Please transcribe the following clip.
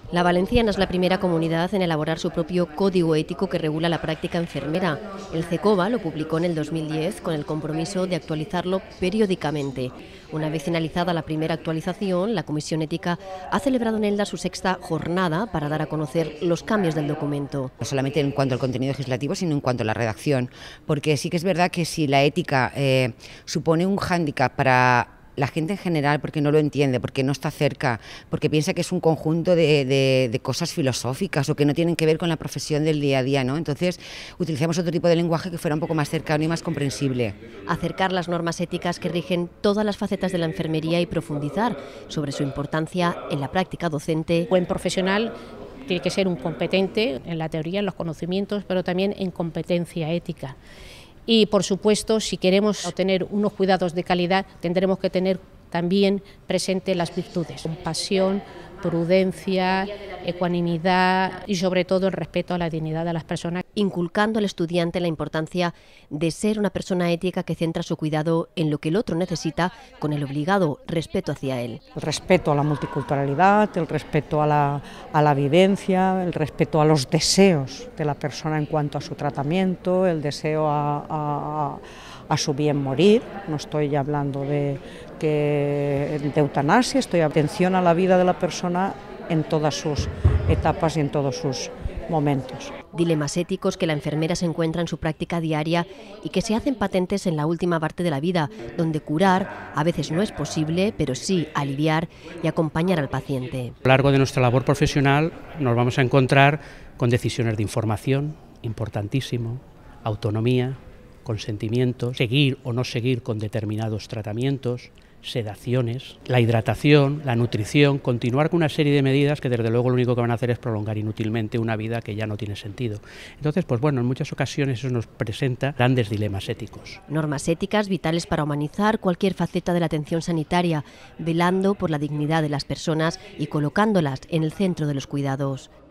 La valenciana es la primera comunidad en elaborar su propio código ético que regula la práctica enfermera. El CECOVA lo publicó en el 2010 con el compromiso de actualizarlo periódicamente. Una vez finalizada la primera actualización, la Comisión Ética ha celebrado en Elda su sexta jornada para dar a conocer los cambios del documento. No solamente en cuanto al contenido legislativo, sino en cuanto a la redacción, porque sí que es verdad que si la ética supone un hándicap para la gente en general, porque no lo entiende, porque no está cerca, porque piensa que es un conjunto de cosas filosóficas o que no tienen que ver con la profesión del día a día, ¿no? Entonces utilizamos otro tipo de lenguaje que fuera un poco más cercano y más comprensible. Acercar las normas éticas que rigen todas las facetas de la enfermería y profundizar sobre su importancia en la práctica docente. Buen profesional tiene que ser un competente en la teoría, en los conocimientos, pero también en competencia ética. Y, por supuesto, si queremos obtener unos cuidados de calidad, tendremos que tener también presente las virtudes: compasión, prudencia, ecuanimidad y, sobre todo, el respeto a la dignidad de las personas. Inculcando al estudiante la importancia de ser una persona ética que centra su cuidado en lo que el otro necesita, con el obligado respeto hacia él. El respeto a la multiculturalidad, el respeto a la vivencia, el respeto a los deseos de la persona en cuanto a su tratamiento, el deseo a su bien morir. No estoy hablando de eutanasia, estoy atención a la vida de la persona en todas sus etapas y en todos sus momentos. Dilemas éticos que la enfermera se encuentra en su práctica diaria y que se hacen patentes en la última parte de la vida, donde curar a veces no es posible, pero sí aliviar y acompañar al paciente. A lo largo de nuestra labor profesional nos vamos a encontrar con decisiones de información, importantísimo, autonomía, consentimientos, seguir o no seguir con determinados tratamientos, sedaciones, la hidratación, la nutrición, continuar con una serie de medidas que desde luego lo único que van a hacer es prolongar inútilmente una vida que ya no tiene sentido. Entonces, pues bueno, en muchas ocasiones eso nos presenta grandes dilemas éticos. Normas éticas vitales para humanizar cualquier faceta de la atención sanitaria, velando por la dignidad de las personas y colocándolas en el centro de los cuidados.